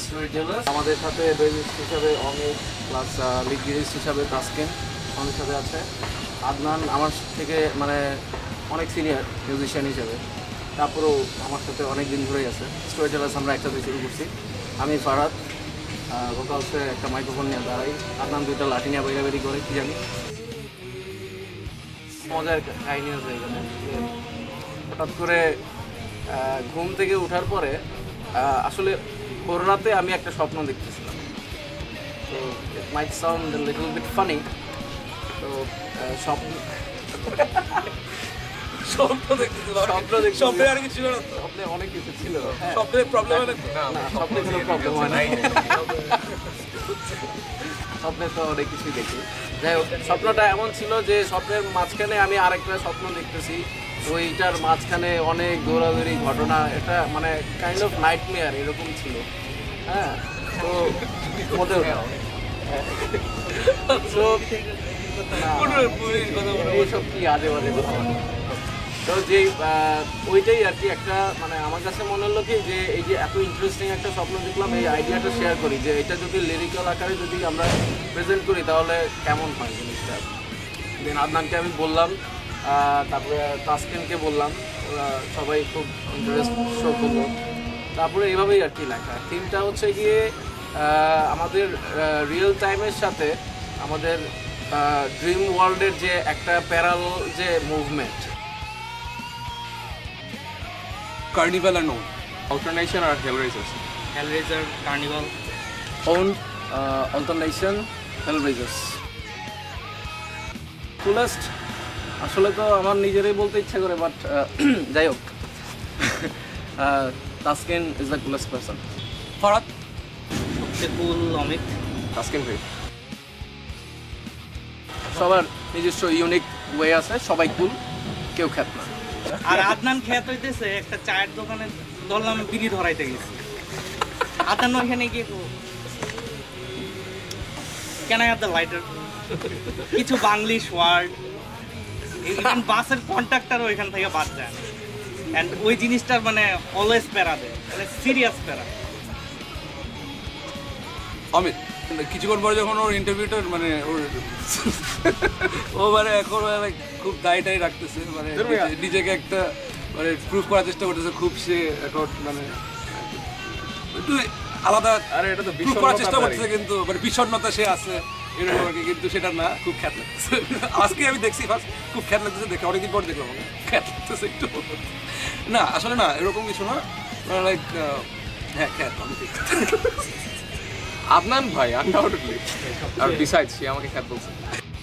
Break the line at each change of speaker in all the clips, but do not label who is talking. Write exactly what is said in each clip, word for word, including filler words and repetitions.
Storyteller. আমাদের সাথে বেবিস্ট হিসাবে অমিত, প্লাস লিড গিটারিস্ট হিসাবে তাসকিন আমাদের সাথে আছে। আদনান আমার থেকে মানে অনেক সিনিয়র মিউজিশিয়ান হিসেবে, তারপরেও আমার সাথে অনেক দিন ধরেই আছে। স্টোরিটেলার্স আমরা একসাথে শুরু করছি। আমি ফারাদ ভোকালসে একটা মাইক্রোফোন নিয়ে দাঁড়াই, আদনান দুইটা লাঠি নিয়ে বাইরাবেরি করে কি জানি। মজার কাহিনী আছে এখানে। হঠাৎ করে ঘুম থেকে ওঠার পরে আসলে ভোর রাতে আমি একটা স্বপ্ন দেখতেছিলাম। তো it might sound little bit funny. তো স্বপ্ন
স্বপ্ন দেখতেছিলাম।
স্বপ্ন দেখতে
স্বপ্নে আর কিছু ছিল না তো?
স্বপ্নে অনেক কিছু ছিল।
স্বপ্নের প্রবলেম হয়
না? না, স্বপ্নে কোনো প্রবলেম হয় না। স্বপ্নে তো অনেক কিছুই দেখি। যাই হোক, স্বপ্নটা এমন ছিল যে স্বপ্নের মাঝখানে আমি আরেকটা স্বপ্ন দেখতেছি, ওইটার মাঝখানে অনেক দৌড়াদৌড়ি ঘটনা, এটা মানে কাইন্ড অফ নাইট মেয়ার এরকম ছিল। হ্যাঁ, তো মোটেও এইসব কি আজে বাজে কথা। তো যে ওইটাই আর কি একটা মানে আমার কাছে মনে হলো কি যে এই যে এত ইন্টারেস্টিং একটা স্বপ্ন দেখলাম, এই আইডিয়াটা শেয়ার করি যে এটা যদি লিরিক্যাল আকারে যদি আমরা প্রেজেন্ট করি তাহলে কেমন হয় জিনিসটা। দেন আদনানকে আমি বললাম, তারপরে তাসকিনকে বললাম, ওরা সবাই খুব ইন্টারেস্ট শো করলো। তারপরে এইভাবেই আর কি লেখা। থিমটা হচ্ছে গিয়ে আমাদের রিয়েল টাইমের সাথে আমাদের ড্রিম ওয়ার্ল্ডের যে একটা প্যারাল যে মুভমেন্ট।
কার্নিভাল আর নোন
অল্টারনেশন আর hellraisers.
Hellraiser, carnival,
own, alternation, hellraisers. Coolest আসলে তো আমার নিজেরই বলতে ইচ্ছা করে, বাট যাই হোক, Taskin is the coolest person.
Farad
সবচেয়ে কুল অমিত।
তাসকিন ভাই
সবার নিজস্ব ইউনিক ওয়ে আছে, সবাই কুল, কেউ খ্যাত না।
আর আদনান খ্যাত হইতেছে একটা চায়ের দোকানে ধরলাম বিড়ি ধরাইতে গেছি। আদনান ওইখানে গিয়ে can I have the lighter, কিছু বাংলিশ ওয়ার্ড, ইভেন বাসের কন্ট্রাক্টর ওইখান থেকে বাদ যায় না। অ্যান্ড ওই জিনিসটার মানে অলওয়েজ প্যারা দেয়, মানে সিরিয়াস প্যারা।
অমিত কিছুক্ষণ পরে যখন ওর ইন্টারভিউটা মানে ওর ও মানে এখন খুব দায় টাই রাখতেছে, মানে নিজেকে একটা মানে প্রুভ করার চেষ্টা করতেছে খুব। সে এখন মানে একটু আলাদা
আরে এটা তো
প্রুভ করার চেষ্টা করতেছে, কিন্তু মানে বিষণ্ণতা সে আছে এরকম আর কি, কিন্তু সেটা না, খুব খ্যাত লাগতেছে। আজকে আমি দেখছি ফার্স্ট, খুব খ্যাত লাগতেছে দেখে, অনেকদিন পর দেখলাম খ্যাত লাগতেছে একটু। না আসলে না এরকম কিছু না, লাইক হ্যাঁ খ্যাত আমি
আদনান ভাই আনডাউটেডলি। আর বিসাইডস সে আমাকে খ্যাত বলছে।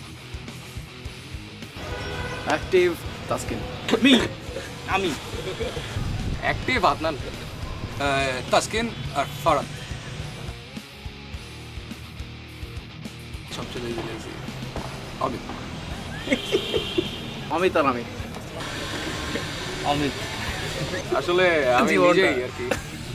অ্যাক্টিভ তাসকিন।
মি আমি
অ্যাক্টিভ আদনান,
তাসকিন আর ফারাদ। সবচেয়ে লেজি অমিত।
অমিত আর আমি
অমিত
আসলে আমি নিজেই আর কি।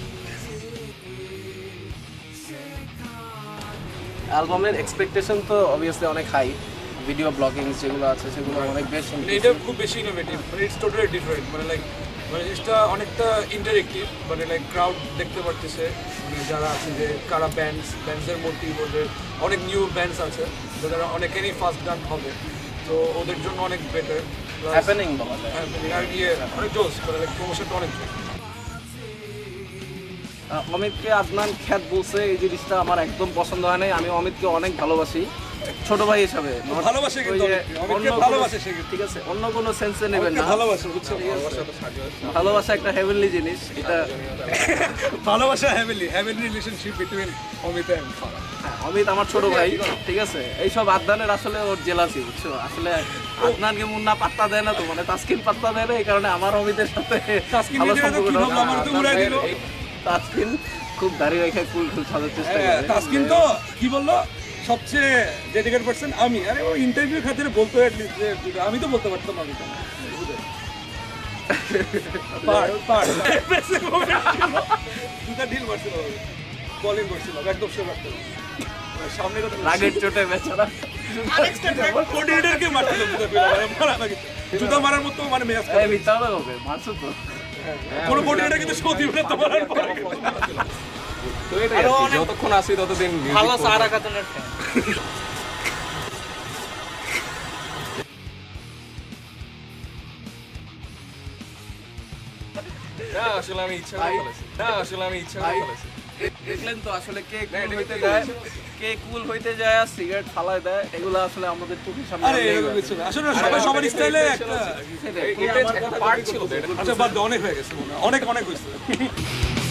অ্যালবামের এক্সপেকটেশন তো অবভিয়াসলি অনেক হাই। ভিডিও ব্লগিং যেগুলো আছে সেগুলো অনেক বেশি,
এটা খুব বেশি ইনোভেটিভ, মানে ইটস টোটালি ডিফারেন্ট। মানে লাইক মানে জিনিসটা অনেকটা ইন্টারেক্টিভ, মানে লাইক ক্রাউড দেখতে পারতেছে, মানে যারা আছে যে কারা ব্যান্ডস ব্যান্ডসের মধ্যে ওদের অনেক নিউ ব্যান্ডস আছে যারা অনেকেরই ফার্স্ট গান হবে, তো ওদের জন্য অনেক বেটার
হ্যাপেনিং বলা যায়।
আর ইয়ে অনেক জোস, মানে লাইক প্রমোশনটা অনেক জোস।
অমিতকে আদনান খ্যাত বলছে, এই জিনিসটা আমার একদম পছন্দ হয় নাই। আমি অমিতকে অনেক ভালোবাসি ছোট ভাই হিসাবে।
ভালোবাসে কিন্তু অমিতকে ভালোবাসে সে,
ঠিক আছে, অন্য কোনো সেন্সে নেবেন না।
ভালোবাসে, বুঝছো?
ভালোবাসা একটা হেভেনলি জিনিস, এটা
ভালোবাসা heavenly heavenly relationship between Amit and Farad.
Amit আমার ছোট ভাই, ঠিক আছে। এইসব আদনানের আসলে ওর জেলাসি, বুঝছো? আসলে আদনানকে মুন্না পাত্তা দেয় না, তো মানে তাসকিন পাত্তা দেয় না, এই কারণে আমার অমিতের সাথে ভালো সম্পর্ক। তাসকিন খুব দাঁড়িয়ে রেখে কুল কুল সাজার চেষ্টা করে।
তাসকিন তো কি বললো, সবচেয়ে ডেডিকেটেড পারসন আমি। আরে ও ইন্টারভিউ খাতিরে বলতো অ্যাটলিস্ট যে আমি তো বলতে পারতাম আমি তো পার পার দুটা ডিল করছিল, বলিং করছিল, একদম সে রাখতো সামনে কথা
রাগের চোটে বেচারা
কোঅর্ডিনেটরকে মারছিল, জুতা মারার মতো মানে মেজাজ
এই মিথ্যা কথা বলবে, মারছো তো।
কোনো কোঅর্ডিনেটর কিন্তু শো দিবে না তোমার আর পরে।
তো এটাই আর
আরো
কি,
অনেক
যতক্ষণ আছি ততদিন music
ভালো
করবো।
সারা কাতুনের ফ্যান।
না আসলে আমি ইচ্ছা করে ফেলেছি না আসলে আমি ইচ্ছা করে ফেলেছি
দেখলেন তো আসলে কে
না,
কুল
এটা
হইতে
হইতে
যায় কে কুল হইতে যায় আর সিগারেট ফালায় দেয় এগুলো আসলে আমাদের চোখের সামনে
আরে
লেগে
এরকম
আছে।
কিছু না আসলে সবাই সবার স্টাইলে একটা
সেটাই।
এটা একটা পার্ট ছিল তো এটা
আচ্ছা বাদ দাও, অনেক হয়ে গেছে মনে হয়। অনেক অনেক হয়েছে